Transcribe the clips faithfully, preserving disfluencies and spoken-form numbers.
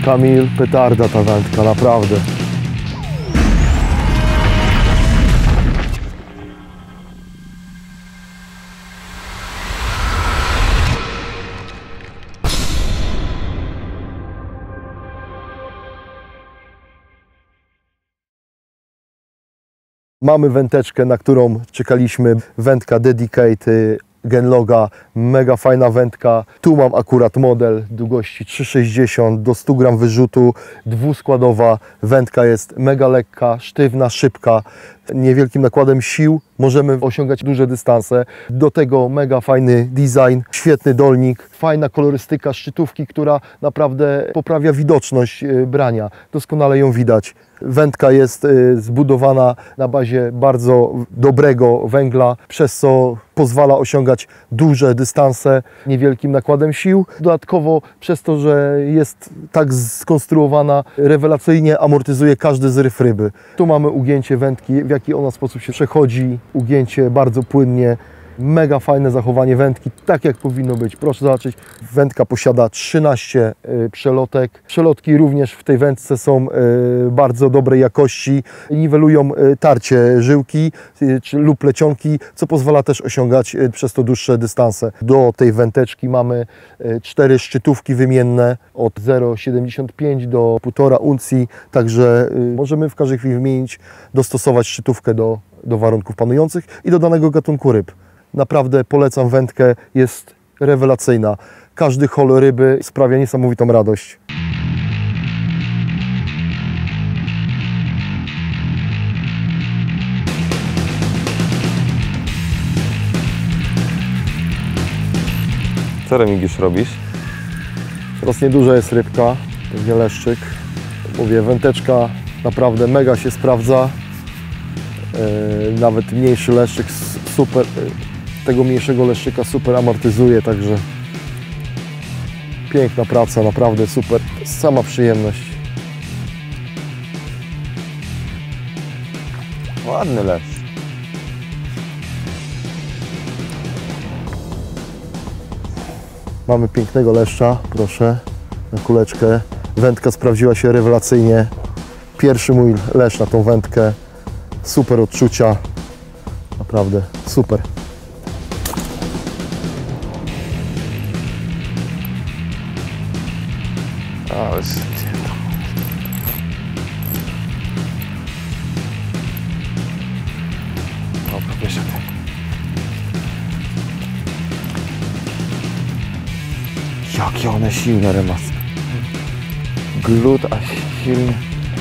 Kamil, petarda ta wędka, naprawdę. Mamy wędeczkę, na którą czekaliśmy, wędka Dedicate Genloga, mega fajna wędka. Tu mam akurat model długości trzy sześćdziesiąt do stu gram wyrzutu, dwuskładowa. Wędka jest mega lekka, sztywna, szybka, niewielkim nakładem sił możemy osiągać duże dystanse. Do tego mega fajny design, świetny dolnik, fajna kolorystyka szczytówki, która naprawdę poprawia widoczność brania. Doskonale ją widać. Wędka jest zbudowana na bazie bardzo dobrego węgla, przez co pozwala osiągać duże dystanse niewielkim nakładem sił. Dodatkowo przez to, że jest tak skonstruowana, rewelacyjnie amortyzuje każdy zryw ryby. Tu mamy ugięcie wędki, w jaki ona sposób się przechodzi. Ugięcie bardzo płynnie. Mega fajne zachowanie wędki, tak jak powinno być. Proszę zobaczyć, wędka posiada trzynaście przelotek. Przelotki również w tej wędce są bardzo dobrej jakości. Niwelują tarcie żyłki lub plecionki, co pozwala też osiągać przez to dłuższe dystanse. Do tej wędeczki mamy cztery szczytówki wymienne od zero przecinek siedemdziesiąt pięć do półtora uncji, także możemy w każdej chwili wymienić, dostosować szczytówkę do, do warunków panujących i do danego gatunku ryb. Naprawdę polecam wędkę, jest rewelacyjna. Każdy hol ryby sprawia niesamowitą radość. Co, Remigiusz, robisz? Teraz nieduża jest rybka, pewnie leszczyk. Mówię, wędeczka naprawdę mega się sprawdza. Yy, nawet mniejszy leszczyk super, tego mniejszego leszczyka super amortyzuje, także piękna praca, naprawdę super, sama przyjemność. Ładny leszcz. Mamy pięknego leszcza, proszę, na kuleczkę. Wędka sprawdziła się rewelacyjnie. Pierwszy mój leszcz na tą wędkę. Super odczucia, naprawdę super. Ale dobra, bierzemy. Jakie one silne, Remas. Glut, a silny.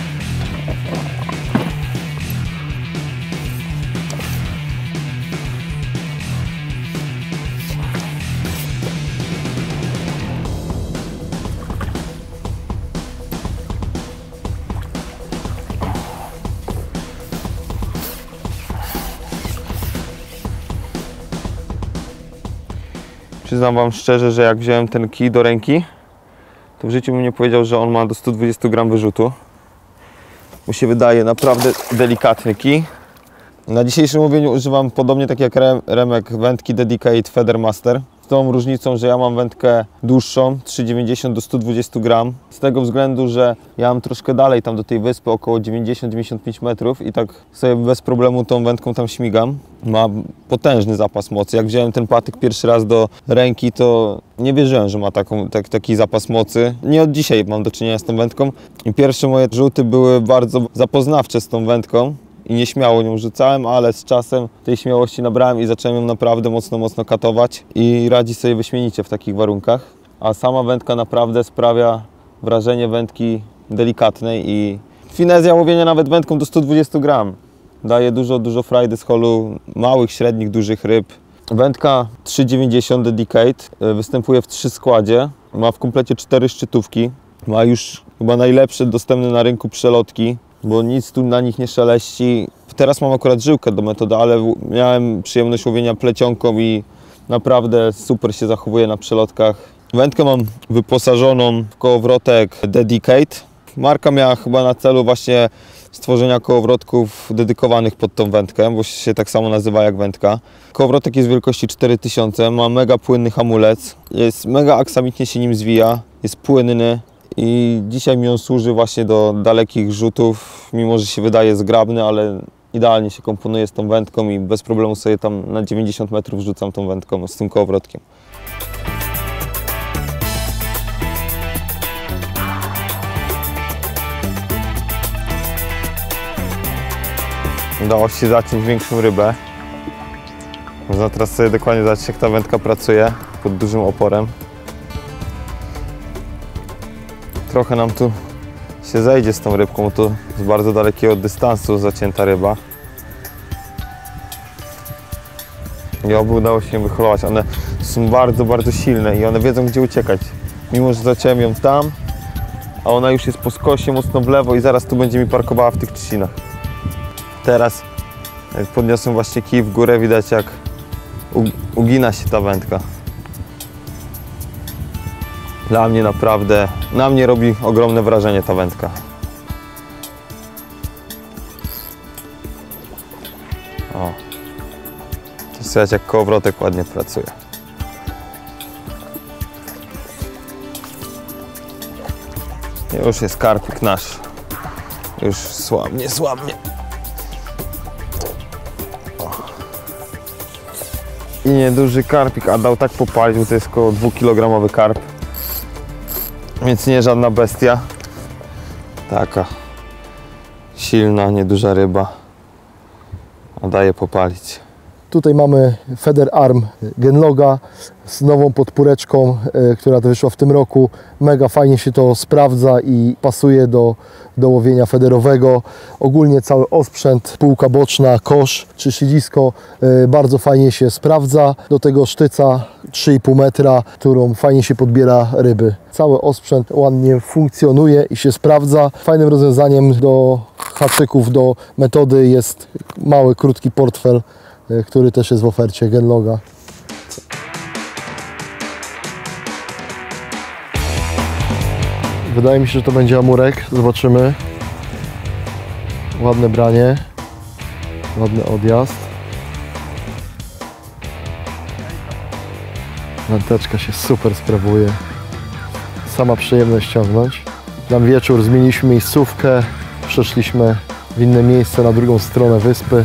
Przyznam Wam szczerze, że jak wziąłem ten kij do ręki, to w życiu bym nie powiedział, że on ma do stu dwudziestu gram wyrzutu. Mu się wydaje naprawdę delikatny kij. Na dzisiejszym łowieniu używam podobnie tak jak Remek wędki Dedicate Feather Master. Z tą różnicą, że ja mam wędkę dłuższą, trzy przecinek dziewięćdziesiąt do stu dwudziestu gram. Z tego względu, że ja mam troszkę dalej tam do tej wyspy, około dziewięćdziesiąt do dziewięćdziesięciu pięciu metrów i tak sobie bez problemu tą wędką tam śmigam. Ma potężny zapas mocy. Jak wziąłem ten patyk pierwszy raz do ręki, to nie wierzyłem, że ma taką, tak, taki zapas mocy. Nie od dzisiaj mam do czynienia z tą wędką. I pierwsze moje rzuty były bardzo zapoznawcze z tą wędką. I nieśmiało nią rzucałem, ale z czasem tej śmiałości nabrałem i zacząłem ją naprawdę mocno, mocno katować i radzi sobie wyśmienicie w takich warunkach. A sama wędka naprawdę sprawia wrażenie wędki delikatnej i finezja łowienia nawet wędką do stu dwudziestu gram. Daje dużo, dużo frajdy z holu małych, średnich, dużych ryb. Wędka trzy przecinek dziewięćdziesiąt Dedicate występuje w trzy składzie. Ma w komplecie cztery szczytówki. Ma już chyba najlepsze dostępne na rynku przelotki, bo nic tu na nich nie szeleści. Teraz mam akurat żyłkę do metody, ale miałem przyjemność łowienia plecionką i naprawdę super się zachowuje na przelotkach. Wędkę mam wyposażoną w kołowrotek Dedicate. Marka miała chyba na celu właśnie stworzenia kołowrotków dedykowanych pod tą wędkę, bo się tak samo nazywa jak wędka. Kołowrotek jest wielkości cztery tysiące, ma mega płynny hamulec, jest mega aksamitnie się nim zwija, jest płynny I dzisiaj mi on służy właśnie do dalekich rzutów, mimo że się wydaje zgrabny, ale idealnie się komponuje z tą wędką i bez problemu sobie tam na dziewięćdziesiąt metrów rzucam tą wędką z tym kołowrotkiem. Udało się zaciąć większą rybę. Można teraz sobie dokładnie zobaczyć, jak ta wędka pracuje pod dużym oporem. Trochę nam tu się zejdzie z tą rybką, bo to z bardzo dalekiego dystansu zacięta ryba. I oby udało się wyholować. One są bardzo, bardzo silne i one wiedzą, gdzie uciekać. Mimo że zaciąłem ją tam, a ona już jest po skosie, mocno w lewo i zaraz tu będzie mi parkowała w tych trzcinach. Teraz, jak podniosłem właśnie kij w górę, widać, jak ugina się ta wędka. Dla mnie naprawdę, na mnie robi ogromne wrażenie ta wędka. O. To słychać, jak kołowrotek ładnie pracuje. Już jest karpik nasz. Już słabnie, słabnie. I nieduży karpik, a dał tak popalić, bo to jest około dwukilogramowy karp. Więc nie żadna bestia. Taka silna, nieduża ryba. A daje popalić. Tutaj mamy Feather Arm Genloga z nową podpóreczką, y, która to wyszła w tym roku. Mega fajnie się to sprawdza i pasuje do, do łowienia federowego. Ogólnie cały osprzęt, półka boczna, kosz czy siedzisko y, bardzo fajnie się sprawdza. Do tego sztyca trzy i pół metra, którą fajnie się podbiera ryby. Cały osprzęt ładnie funkcjonuje i się sprawdza. Fajnym rozwiązaniem do haczyków, do metody jest mały, krótki portfel, który też jest w ofercie Genloga. Wydaje mi się, że to będzie amurek. Zobaczymy. Ładne branie. Ładny odjazd. Wędeczka się super sprawuje. Sama przyjemność ściągnąć. Na wieczór zmieniliśmy miejscówkę. Przeszliśmy w inne miejsce, na drugą stronę wyspy.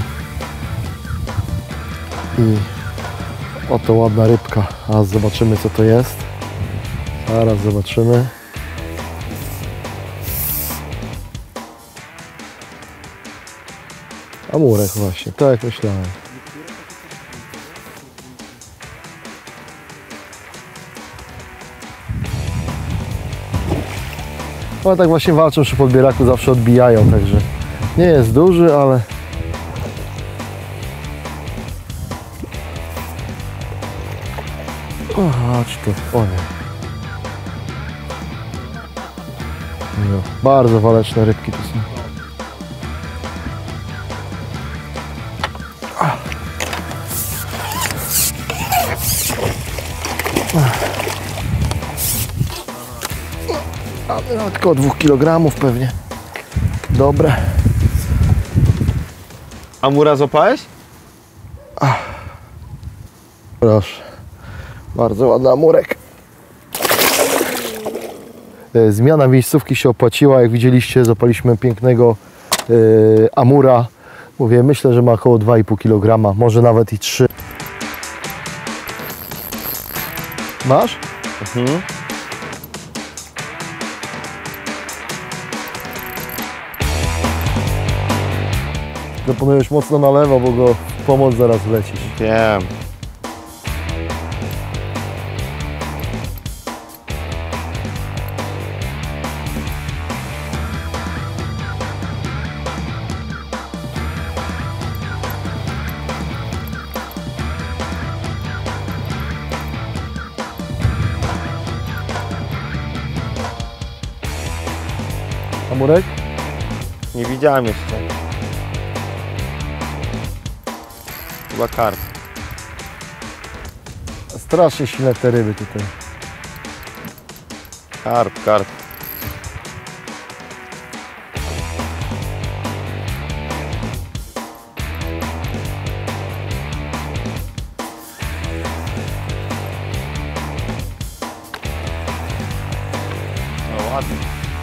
I oto ładna rybka. A zobaczymy, co to jest. Zaraz zobaczymy. Amurek właśnie, tak jak myślałem. Ale tak właśnie walczą przy podbieraku, zawsze odbijają, także nie jest duży, ale o, chodź tu, o nie. No, bardzo waleczne rybki tu są. A, no, tylko dwóch kilogramów pewnie. Dobre. Amura złapałeś? Proszę. Bardzo ładny amurek. Zmiana miejscówki się opłaciła. Jak widzieliście, zapaliśmy pięknego yy, amura. Mówię, myślę, że ma około dwa i pół kilograma, może nawet i trzy. Masz? Mhm. Proponujesz mocno na lewo, bo go w pomoc zaraz wlecisz. Wiem. Amurek? Nie widziałem jeszcze. Chyba karp. Strasznie silne te ryby tutaj. Karp, karp. ładnie.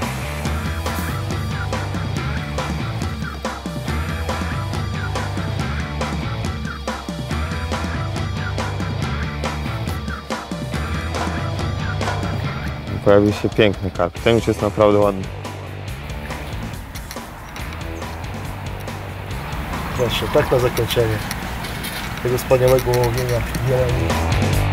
Pojawił się piękny karp. Ten już jest naprawdę ładny. Proszę, tak na zakończenie tego wspaniałego łowienia.